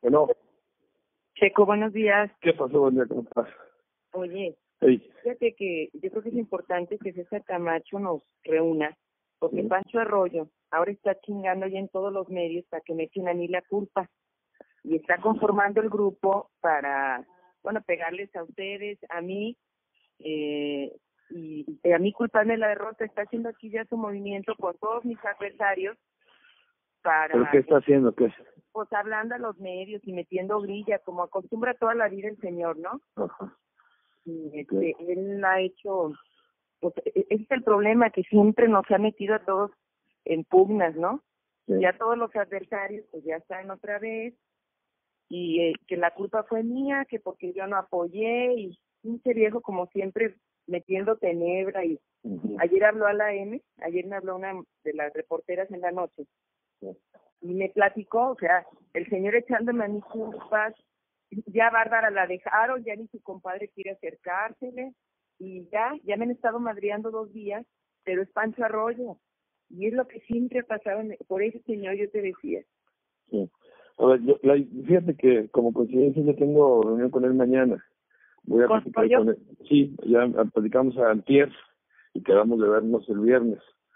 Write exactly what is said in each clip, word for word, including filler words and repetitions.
Bueno, Checo, buenos días. ¿qué pasó? Buen día, ¿cómo estás? Oye, Hey. fíjate que yo creo que es importante que César Camacho nos reúna, porque ¿Sí? Pancho Arroyo ahora está chingando ya en todos los medios para que me echen a mí la culpa. Y está conformando el grupo para, bueno, pegarles a ustedes, a mí, eh, y, y a mí culparme la derrota. Está haciendo aquí ya su movimiento con todos mis adversarios para... ¿Pero qué está haciendo? ¿Qué es? Pues hablando a los medios y metiendo grilla, como acostumbra toda la vida el señor, ¿no? Ajá. Y este, él ha hecho, pues ese es el problema, que siempre nos ha metido a todos en pugnas, ¿no? Sí. Ya todos los adversarios pues ya están otra vez, y eh, que la culpa fue mía, que porque yo no apoyé, y pinche viejo como siempre metiendo tenebra. Y Uh-huh. ayer habló a la M, ayer me habló una de las reporteras en la noche, Sí. y me platicó, o sea, el señor echándome a mis culpas. Ya Bárbara la dejaron, ya ni su compadre quiere acercársele, y ya, ya me han estado madreando dos días, pero es Pancho Arroyo, y es lo que siempre ha pasado, en, por ese señor yo te decía. Sí. A ver, yo, la, fíjate que como coincidencia yo tengo reunión con él mañana. Voy a ¿Con platicar Arroyo? con él. Sí, ya platicamos a antier y quedamos de vernos el viernes.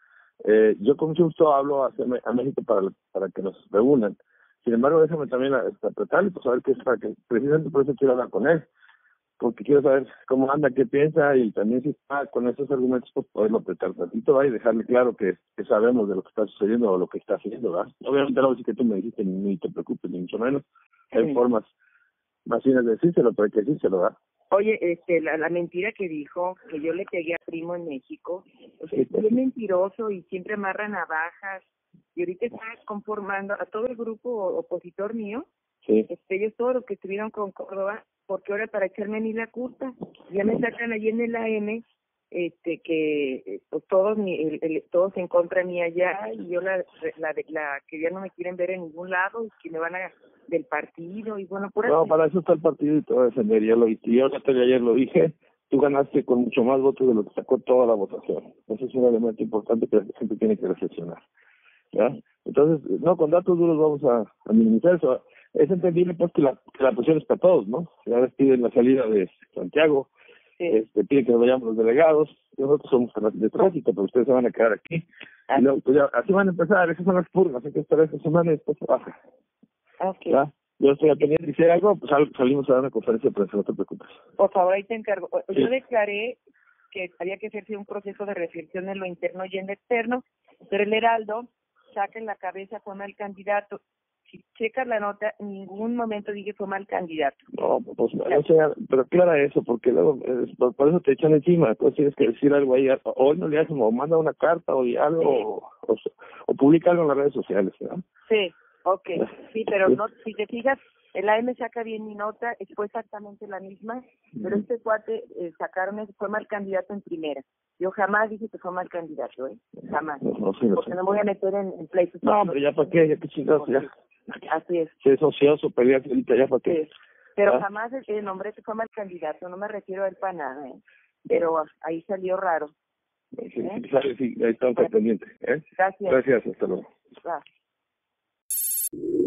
Eh, yo con mucho gusto hablo hacia Me- a México para, para que nos reúnan. Sin embargo, déjame también a- hasta apretarle, pues a ver qué es, para que precisamente por eso quiero hablar con él. Porque quiero saber cómo anda, qué piensa, y también si está con esos argumentos, pues poderlo apretar tantito, ¿va? Y dejarle claro que, que sabemos de lo que está sucediendo o lo que está haciendo, ¿verdad? Obviamente no, sí que tú me dijiste, ni te preocupes, ni mucho menos. Hay Sí. formas más finas de decírselo, pero hay que decírselo, ¿verdad? Oye, este, la, la mentira que dijo, que yo le pegué a Primo en México, o sea, Sí, es pues, bien mentiroso y siempre amarra navajas, y ahorita está conformando a todo el grupo opositor mío, sí. este, ellos todos los que estuvieron con Córdoba, porque ahora para echarme a mí la culpa, ya me sacan allí en el A M, este, que eh, pues todos mi, el, el, todos en contra mía allá, y yo la, la, la que ya no me quieren ver en ningún lado, y que me van a del partido, y bueno, pura... No, para eso está el partido y te voy a defender, ya lo dije. Yo hasta ayer lo dije, tú ganaste con mucho más votos de lo que sacó toda la votación. Eso es un elemento importante que la gente tiene que reflexionar, ¿ya? Entonces, no, con datos duros vamos a, a minimizar eso. Es entendible pues que la, que la presión es para todos, ¿no? Ya ves, piden la salida de Santiago, Sí. este, piden que nos vayamos los delegados, nosotros somos de tránsito, pero ustedes se van a quedar aquí. Y luego, pues ya, así van a empezar, esas son las purgas, hay que esperar esta semana y después se baja. Okay. ¿Ya? Yo estoy al pendiente, si hay algo, pues sal, salimos a dar una conferencia de prensa, no te preocupes. Por favor, ahí te encargo. Sí. Yo declaré que había que hacerse un proceso de reflexión en lo interno y en lo externo, pero el Heraldo saca en la cabeza fue mal candidato. Si checas la nota, en ningún momento dije fue mal candidato. No, pues, o sea, pero aclara eso, porque luego, eh, por, por eso te echan encima, pues tienes que decir algo ahí, o hoy no le haces, o manda una carta, o di algo, Sí. o, o, o publica algo en las redes sociales, ¿verdad? Sí, ok, sí, pero Sí. no, si te fijas, el A M saca bien mi nota, fue exactamente la misma, pero este cuate eh, sacaron, ese, fue mal candidato en primera. Yo jamás dije que fue mal candidato, ¿eh? Jamás. No, no, sí, no, Porque sí. no me voy a meter en, en pleitos. No, hombre, ya para qué, ya qué chingados, ya. Así es. Si es ocioso, pelear ahorita, ya para qué. Sí. Pero ¿Ah? jamás el, el nombre que fue mal candidato, no me refiero a él para nada, ¿eh? Pero ahí salió raro. Sí, ¿eh? sí, sale, sí, ahí estamos al pendiente, ¿eh? Gracias. Gracias, hasta luego. Gracias.